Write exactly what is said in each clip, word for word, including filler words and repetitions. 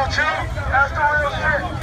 That's the real shit.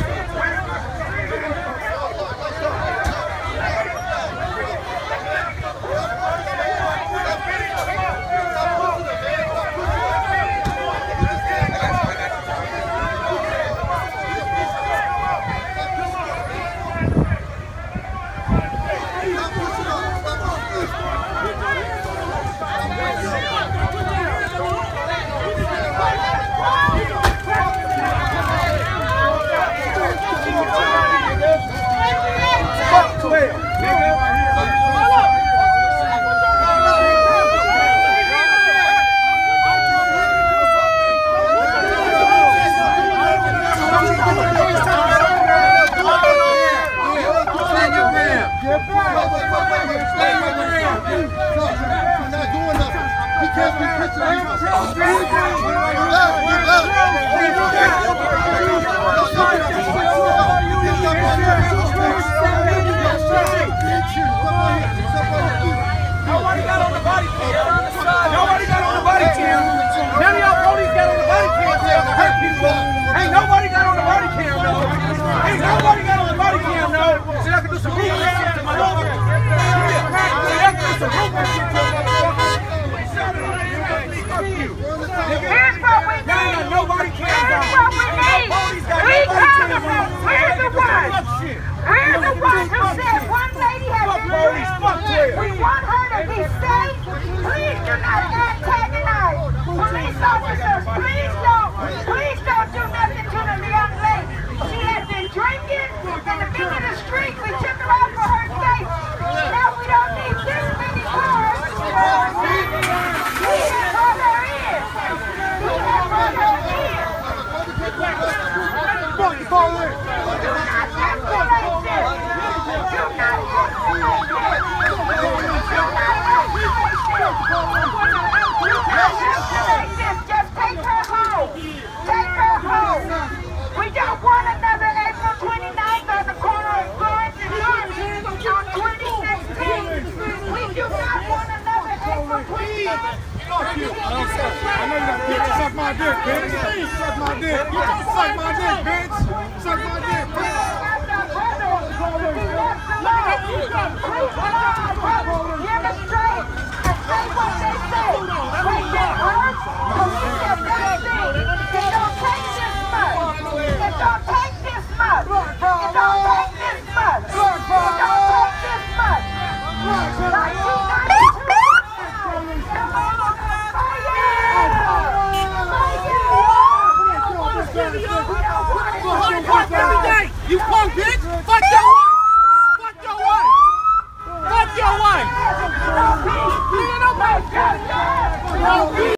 Nobody got on the body cam. Nobody got on the body cam. None of y'all police got on the body cam to hurt people. Ain't nobody got on the body cam, no. Ain't nobody got on the body cam, no. So y'all can do some real shit to my mother. So y'all can do some real shit to my mother. Fuck you. Here's what we need. Y'all got nobody cam down. Here's what we need. We coming from. We're the ones. We're the ones who said one lady has been raped. We want her to be safe. Please do not antagonize. Police officers, please don't. Please don't do nothing to the young lady. She has been drinking in the middle of the street. We took her out for her safety. Now we don't need this many cars. We have brought her in. We have brought her in. Fuck you, call in. Do not escalate this. Do not escalate this. Do not escalate this. Do not escalate this. Just take her home. Take her home. We don't want another April twenty-ninth on the corner of Florence and Norman on twenty sixteen. We do not want another April twenty-ninth. Fuck you. I don't suck. I know you got to suck my dick, bitch. Suck my dick. Suck my dick, bitch. Suck my dick, bitch. Demonstrate and say what they say. They get hurt. Police have everything. It don't take this much. It don't take this much. It don't take this much. It don't take this much. nineteen ninety-two. Every day, you punk bitch! Fuck your wife! Fuck your wife! Fuck your wife!